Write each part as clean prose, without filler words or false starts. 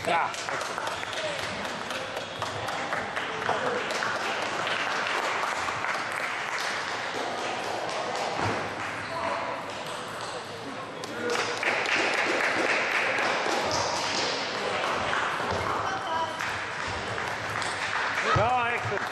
Yeah, excellent. No, excellent.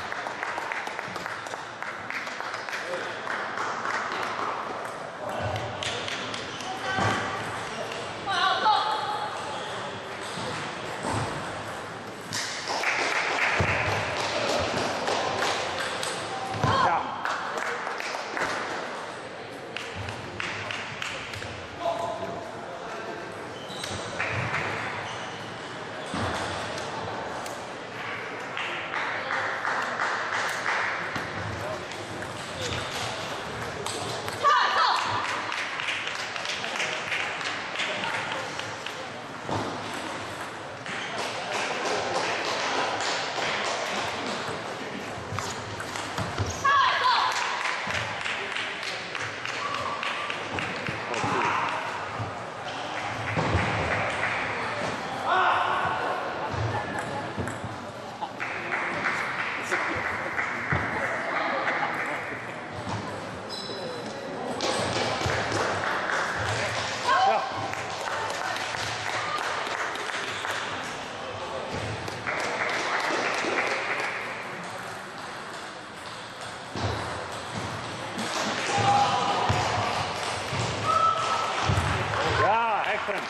Yeah, excellent.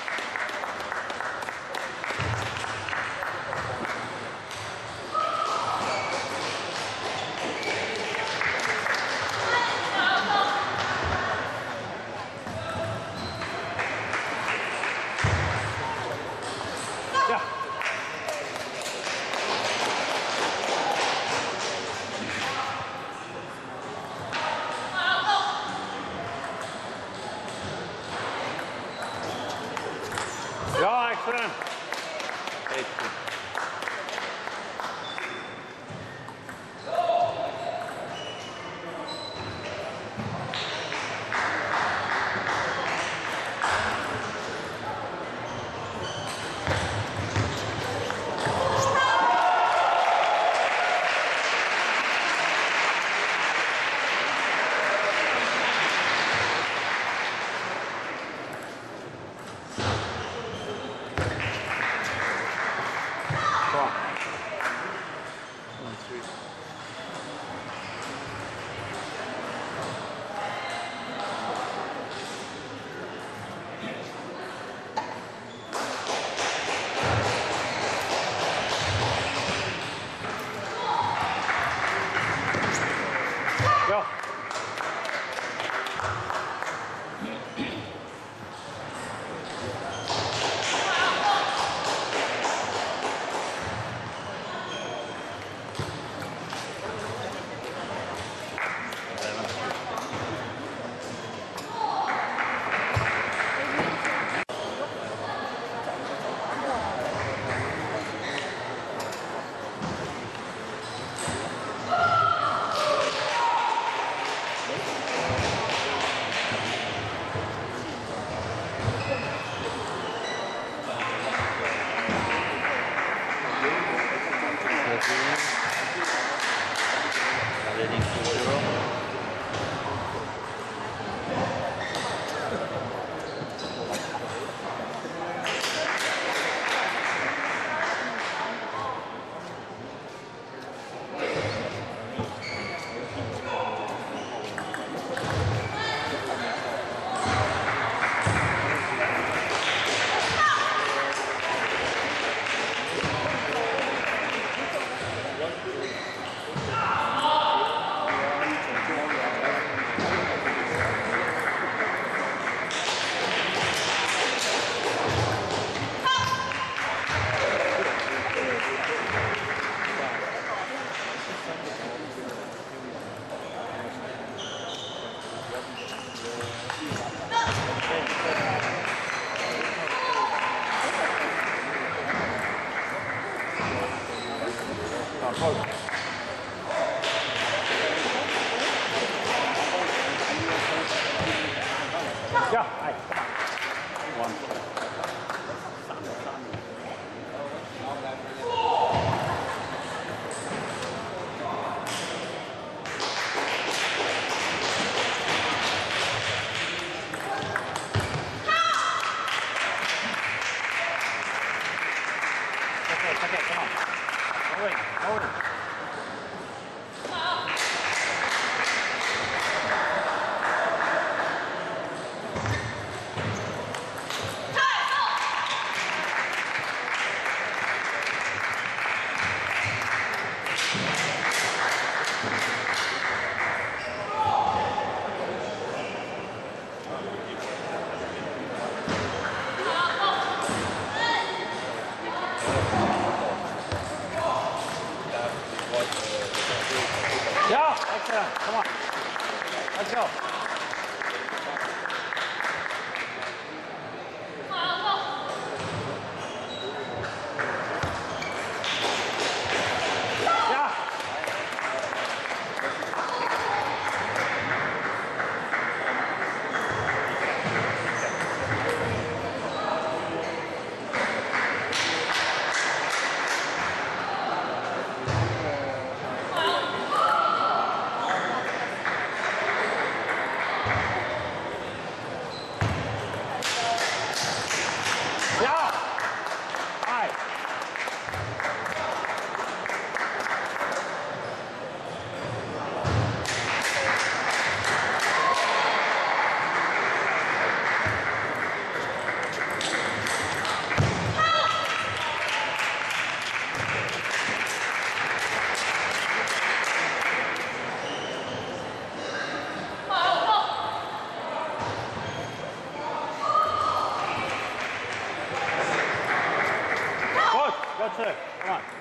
Yeah. Ja, excellent. Excellent. Come on. 1, 3. Go. Heading to 0. Yeah, 1. Okay, come on. No way, no way. Yeah, excellent. Come on. Let's go. Yeah. Yeah. All right. Good. Good serve. Come on.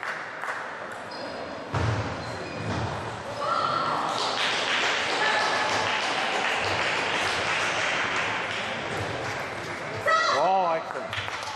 Oh, excellent.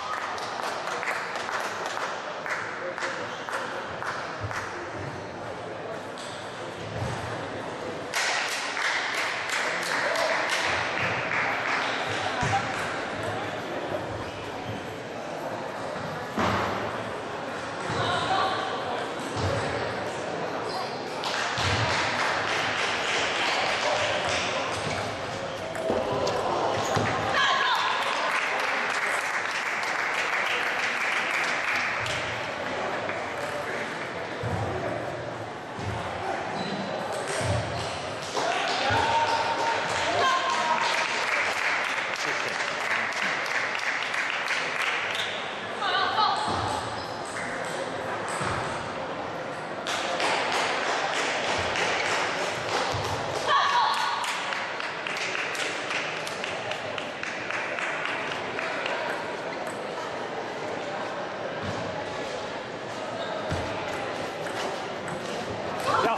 Yeah.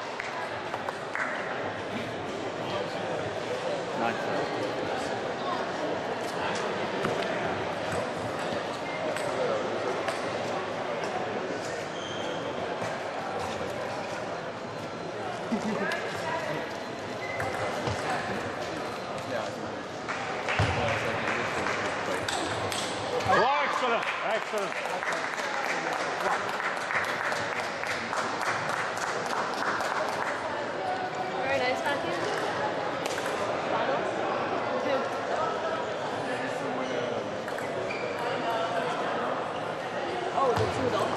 Nice. Oh, excellent. Excellent. Very nice, Matthew. Bottles? Two. Oh, the two adults.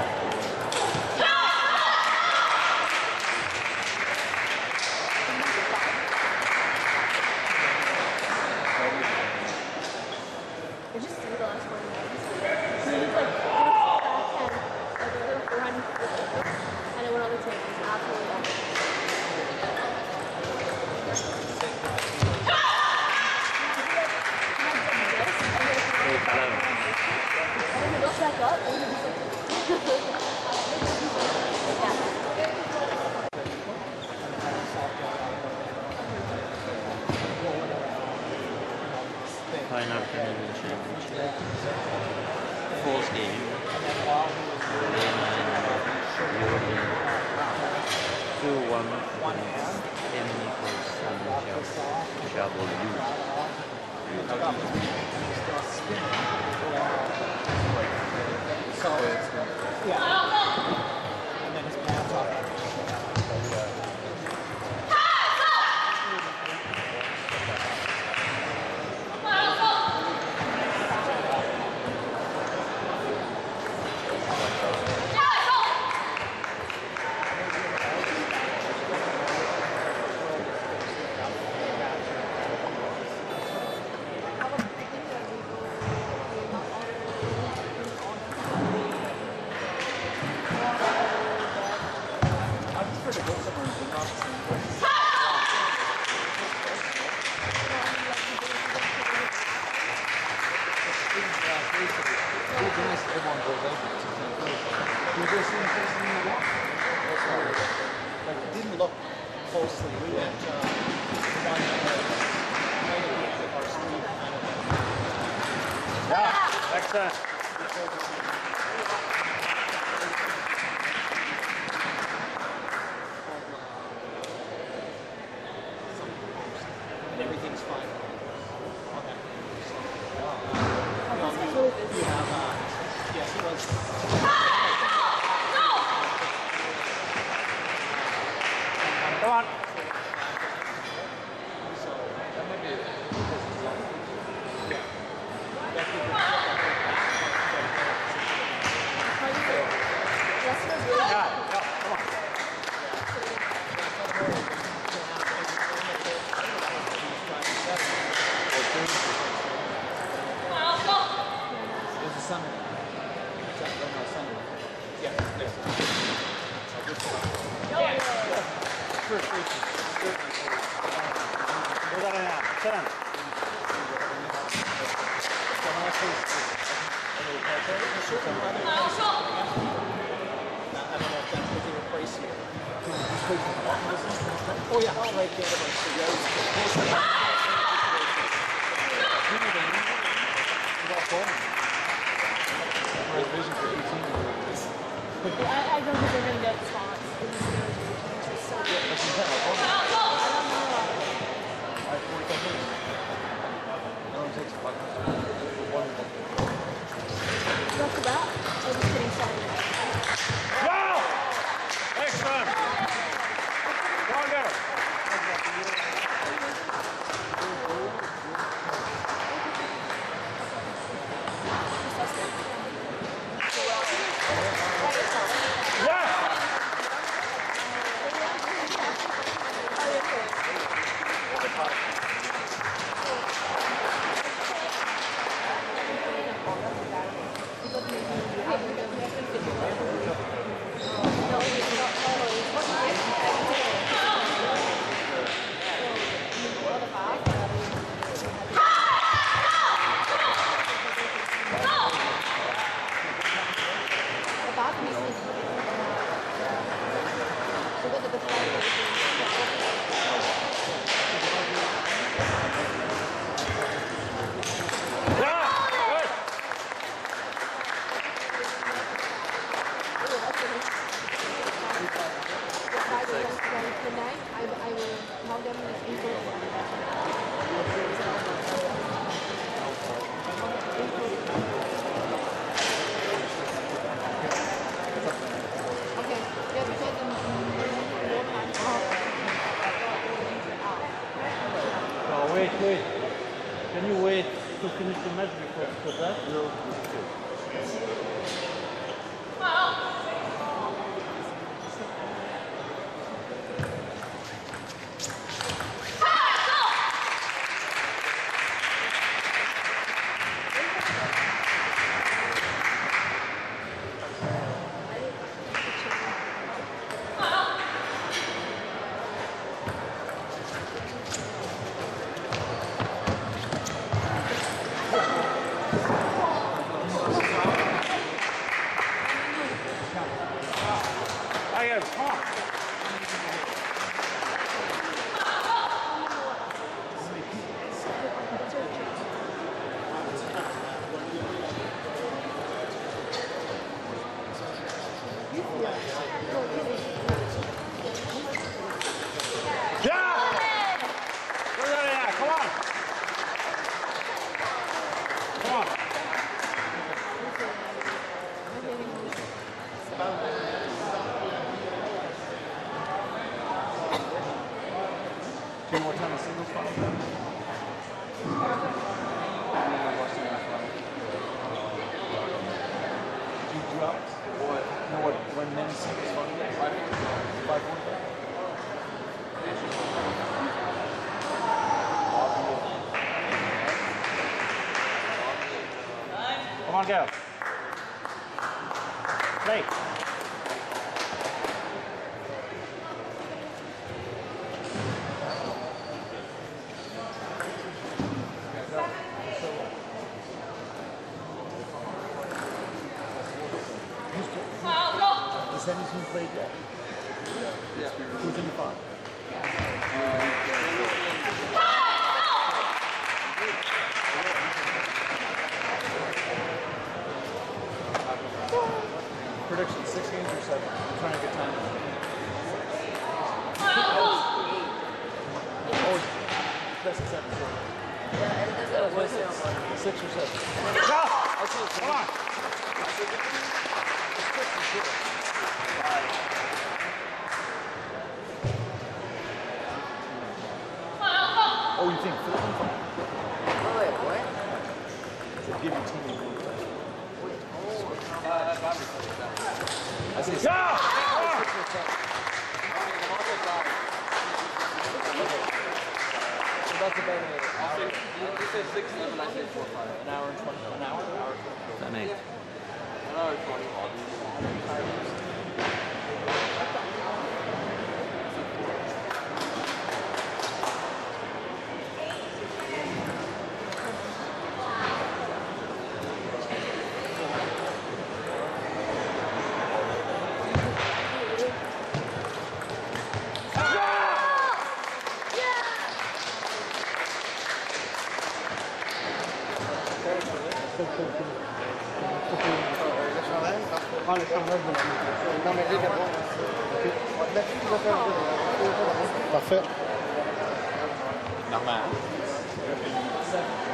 Or just do the last one. So you like backhand, like a little forehand, and it went on the table. It's absolutely awesome. And then it goes back up, and you're just like, Final Canadian Championship. Fourth game. Lena and Jordan. 2-1 against Nichols and And then his pants off. nice if everyone goes over to the Can you go see him facing in the wall? That's right. Like, he didn't look closely at the one that might have looked at our street kind of. Yeah, excellent. And everything's fine. Okay. You have, yeah, he was. Come on. So that might be because he's young. Yeah. That could be Yeah, yeah, come on. There's a summit. Summit. Yeah, there's a first race. Go down now. Sit down. I don't know if that's what they were pricing. Oh yeah, right there. I don't think they're going to get spots. After that, I'm just getting started. Go! Excellent. Go on, go. Yes! Yeah! Good! Tonight, I will tell them okay, yeah, because No, wait. Can you wait to finish the match before that? No. Come on. Yeah! Go down there, come on. Come on. Two more time in singles final. Did you drop what? You know what? When men's singles final is? 5-1. Come on, go. Play. Semi's been played yet? Yeah. Who's in the final? Prediction, 6 games or 7? I'm trying to get time. Oh, best of 7. Yeah, 6 or 7. Go! Come on! Oh, you think Philip? Wait, what? To give you team. I say Go! 6 or 7. So that's about You said 6 and I said 4 5. an hour and 20. An hour? An hour and 20. That mate. An hour and 20. Parfait. Normal.